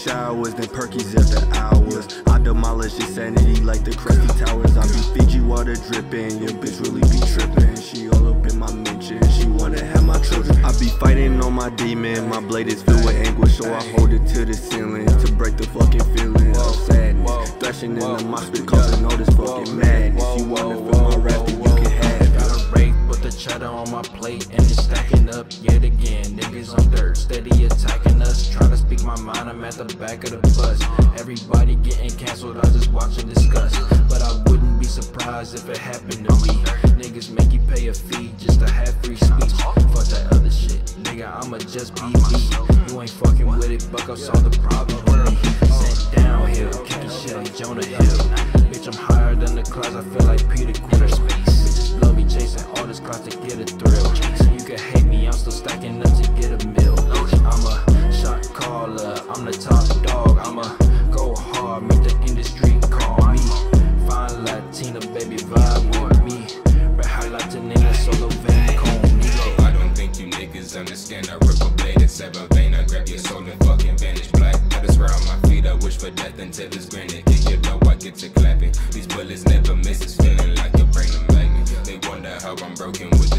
showers, then Perkies after hours. I demolish your sanity like the crusty towers. I be Fiji water dripping, your bitch really be tripping. She all up in my mention, she wanna have my children. I be fighting on my demon, my blade is filled with anguish, so I hold it to the ceiling to break the fucking feeling of sadness. Thrashing in the mosh pit, causing all this fucking madness. You wanna feel my rap, then you can have it. Got a rake, put the cheddar on my plate, and it's stacking up yet again. Niggas on dirt, steady attacking us. Try to speak my mind, I'm at the back of the bus. Everybody getting cancelled, I just watch and discuss. But I wouldn't be surprised if it happened to me. Niggas make you pay a fee just to have free speech. Fuck that other shit, nigga, I'ma just be me. You ain't fucking with it, buck up, solve the problem with me. Sent downhill, kicking shit like Jonah Hill. Bitch, I'm higher than the clouds, I feel like Peter Quill. Bitches love me chasing all this clouds to get a thrill. You can hate me, I'm still stacking up to get a meal. I'm a shot caller, I'm the top dog. I'ma go hard, make the industry call me. Fine Latina, baby, vibe with me. Red highlight to niggas, solo van, call me. I don't think you niggas understand. I rip a blade at 7 vein. I grab your soul and fucking vanish. Black letters round my feet. I wish for death until it's granted. Kick your door, I get to clapping. These bullets never miss. It's feeling like your brain a magnet. They wonder how I'm broken with